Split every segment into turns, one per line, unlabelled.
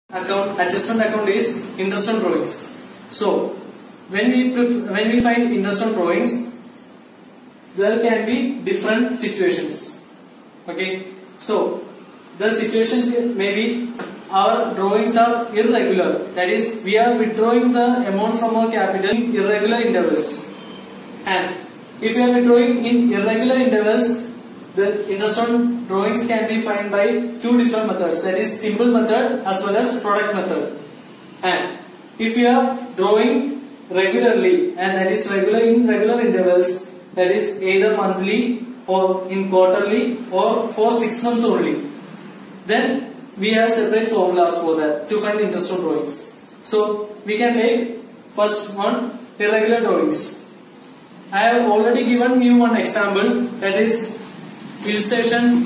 account, adjustment account is interest on drawings. So when we find interest on drawings, there can be different situations. Okay, so the situations may be our drawings are irregular. That is, we are withdrawing the amount from our capital in irregular intervals. And if we are withdrawing in irregular intervals, the interest on drawings can be found by two different methods. That is, simple method as well as product method. And if we are drawing regularly, and that is regular in regular intervals, that is either monthly or in quarterly or for 6 months only, then we have separate formulas for that to find interest on drawings. So we can take first one, irregular drawings. I have already given you one example, that is illustration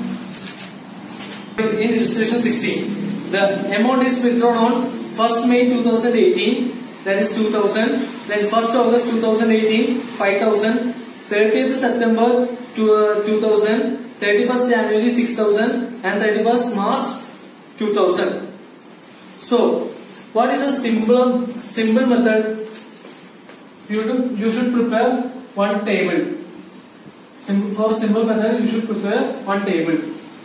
16. The amount is withdrawn on 1st May 2018, that is 2000, then 1st August 2018 5000, 30th September 2000, 31st January 6000 and 31st March 2000. So what is a simple method? You should prepare one table. For simple method, you should prepare one table.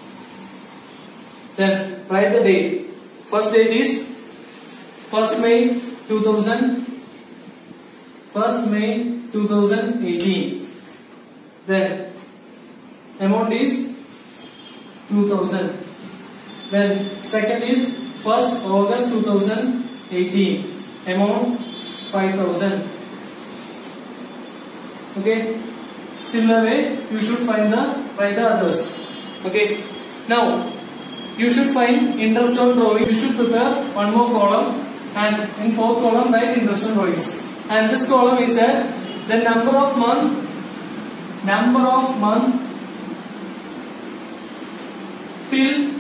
Then write the date. First date is 1st May 2000, 1st May 2018. Then amount is 2000. Then second is 1st August 2018. Amount 5000. Okay. Similar way, you should write the others. Okay. Now, you should find interest on drawing. You should prepare one more column, and in fourth column write interest on drawings. And this column is that the number of month till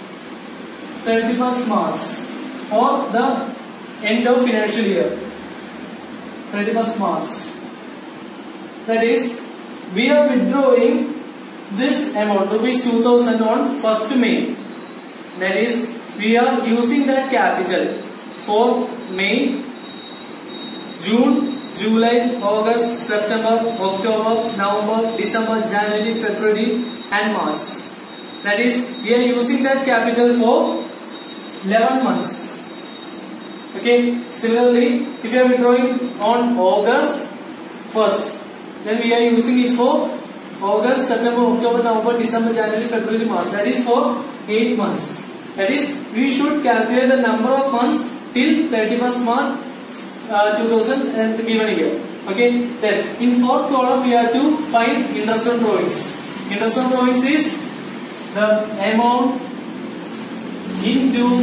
31st March or the end of financial year. 31st March. That is, we are withdrawing this amount, rupees 2000 on 1st May. That is, we are using that capital for May, June, July, August, September, October, November, December, January, February and March. That is, we are using that capital for 11 months. Okay. Similarly, if you are withdrawing on August 1st, then we are using it for August, September, October, November, December, January, February, March. That is for 8 months. That is, we should calculate the number of months till 31st March 2000 and given here. Okay. Then in fourth column we have to find interest on drawings. Interest on drawings is the amount into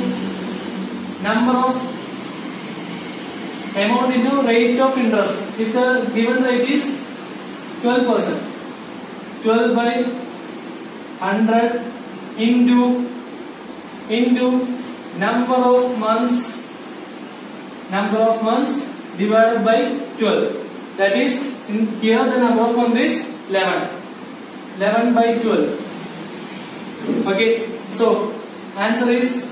rate of interest. If the given rate is 12%, 12 by 100 into number of months divided by 12. That is, in here the number of months is 11. 11 by 12. Okay. So answer is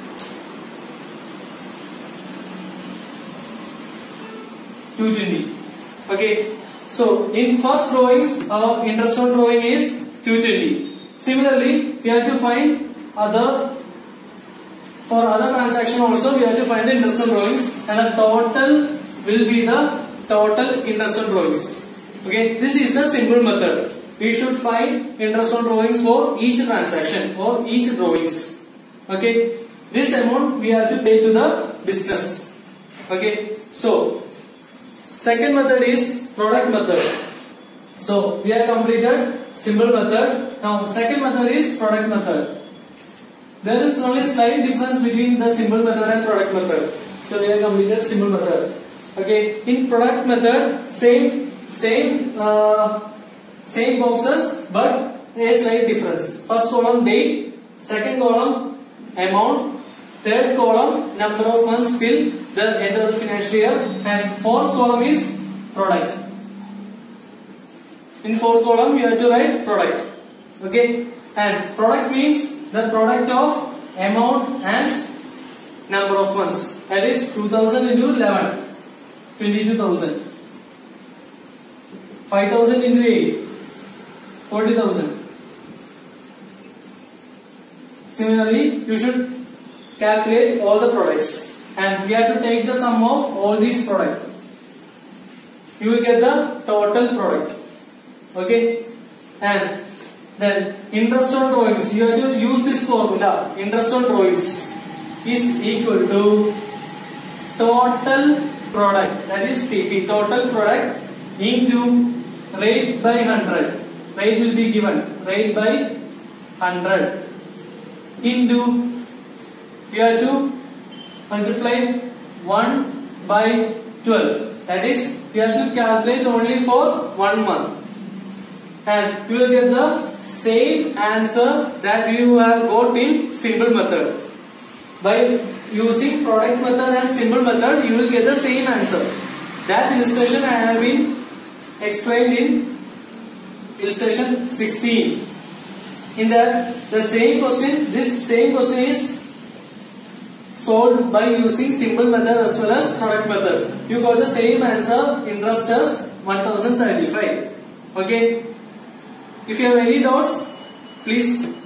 220. Okay. So in first drawings, our interest on drawing is 220. Similarly, we have to find for other transaction also we have to find the interest on drawings, and the total will be the total interest on drawings. Okay, this is the simple method. We should find interest on drawings for each transaction or each drawings. Okay, this amount we have to pay to the business. Okay, so second method is product method. So we have completed simple method. Now second method is product method. There is only slight difference between the simple method and product method. So we have completed simple method. Okay, in product method, same boxes but a slight difference. First column date, second column amount, third column number of months till the end of the financial year, and fourth column is product. In fourth column we have to write product. Okay, and product means the product of amount and number of months. That is 2000 into 11, 22,000. 5,000 into 8, 40,000. Similarly, you should calculate all the products, and we have to take the sum of all these products. You will get the total product. Okay, and then interest on drawings. You have to use this formula. Interest on drawings is equal to total product, that is PP, total product into rate by 100. Rate will be given, rate by 100 into, you have to multiply 1 by 12. That is, you have to calculate only for 1 month, and you will get the same answer that you have got in simple method. By using product method and simple method, you will get the same answer. That illustration I have been explained in illustration 16. In that, the same question, this same question is solved by using simple method as well as product method. You got the same answer, interest as 1075. Okay. If you have any doubts, please